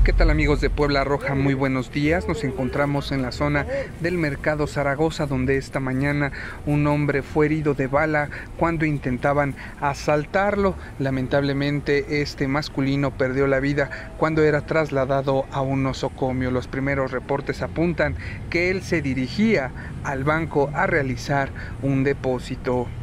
¿Qué tal amigos de Puebla Roja? Muy buenos días. Nos encontramos en la zona del Mercado Zaragoza, donde esta mañana un hombre fue herido de bala cuando intentaban asaltarlo. Lamentablemente este masculino perdió la vida cuando era trasladado a un nosocomio. Los primeros reportes apuntan que él se dirigía al banco a realizar un depósito.